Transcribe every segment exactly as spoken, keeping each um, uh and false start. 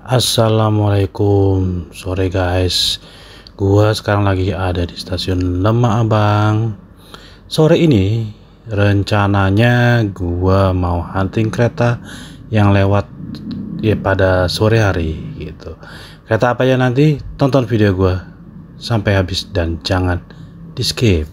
Assalamualaikum sore guys, gua sekarang lagi ada di stasiun Lembah Abang. Sore ini rencananya gua mau hunting kereta yang lewat ya pada sore hari gitu. Kereta apa ya, nanti tonton video gua sampai habis dan jangan di skip.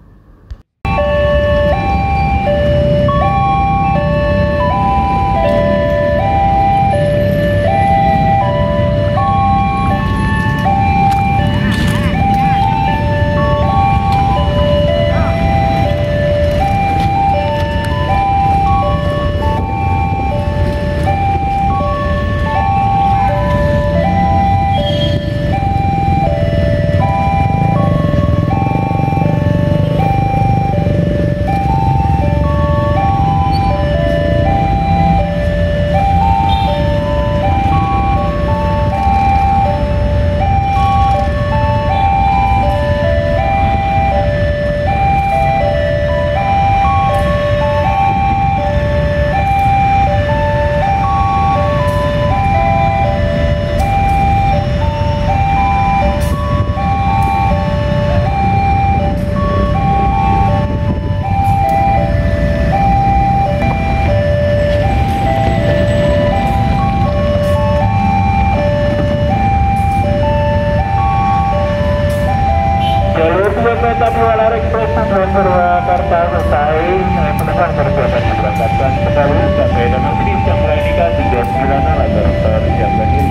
Kereta Mualar Express tujuan Purwakarta selesai. Penumpang bersiapan diberangkatkan kembali sampai dengan bis yang melayani K tiga puluh sembilan agar bersiapkan diri.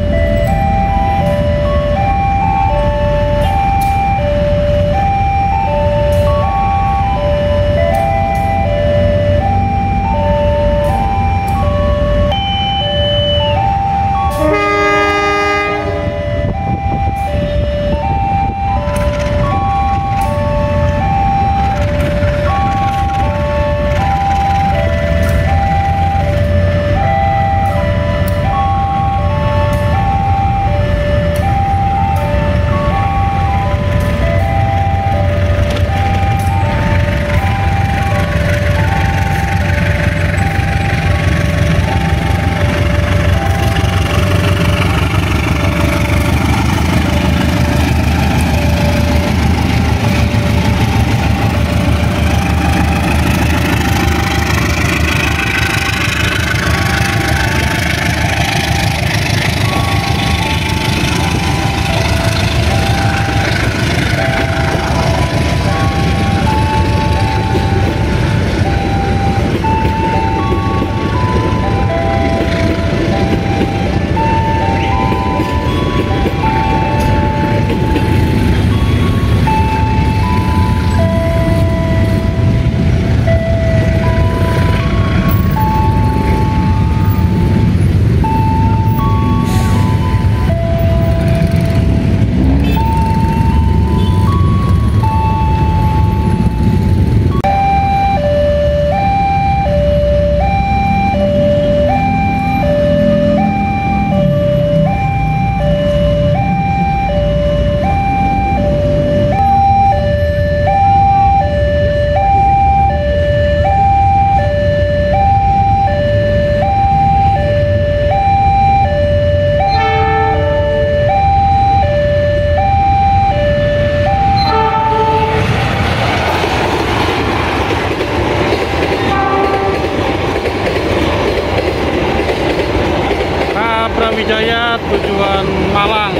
Wijaya tujuan Malang,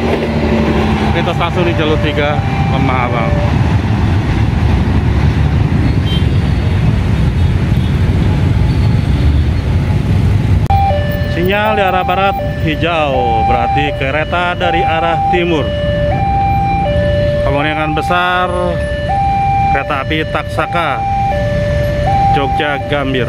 kita stasiun di jalur tiga Lembah Abang. Sinyal di arah barat hijau, berarti kereta dari arah timur. Kemungkinan besar kereta api Taksaka Jogja Gambir.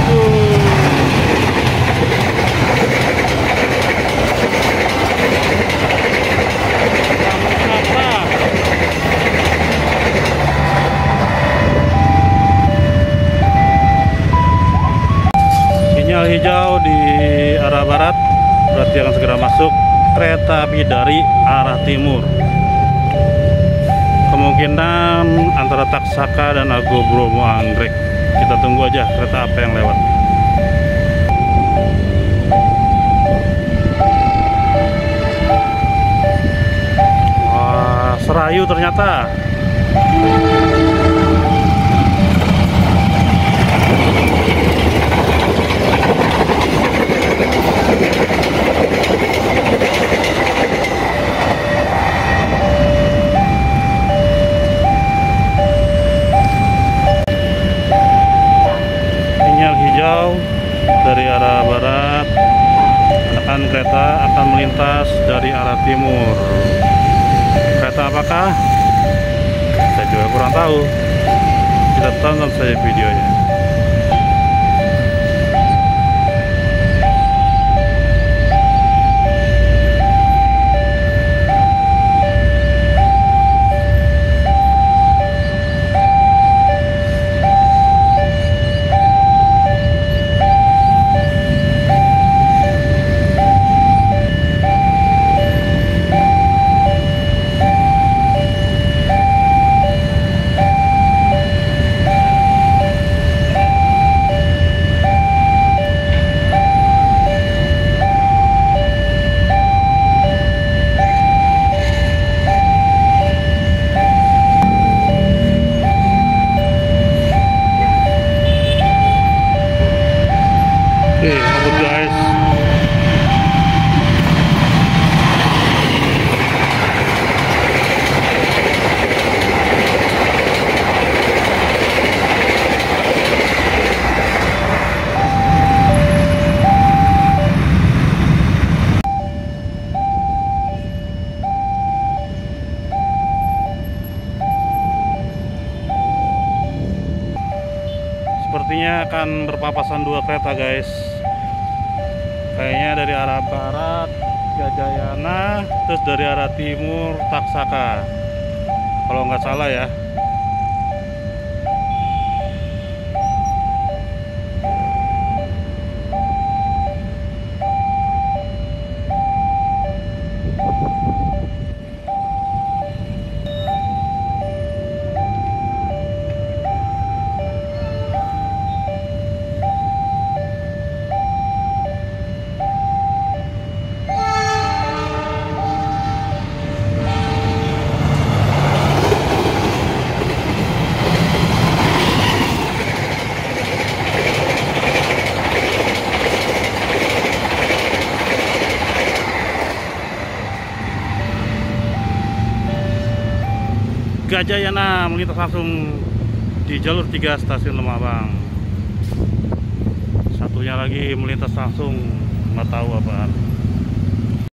Sinyal hijau di arah barat, berarti akan segera masuk kereta api dari arah timur. Kemungkinan antara Taksaka dan Argo Bromo Anggrek. Kita tunggu aja kereta apa yang lewat. Wah, Serayu ternyata. Dari arah barat, akan kereta akan melintas dari arah timur. Kereta apakah? Saya juga kurang tahu. Kita tonton saja videonya. Oke, ampun guys. Sepertinya akan berpapasan dua kereta guys. Kayaknya dari arah barat Gajayana, terus dari arah timur Taksaka, kalau nggak salah ya. Gajayana melintas langsung di jalur tiga stasiun Lembah Abang. Satunya lagi melintas langsung, nggak tahu apaan.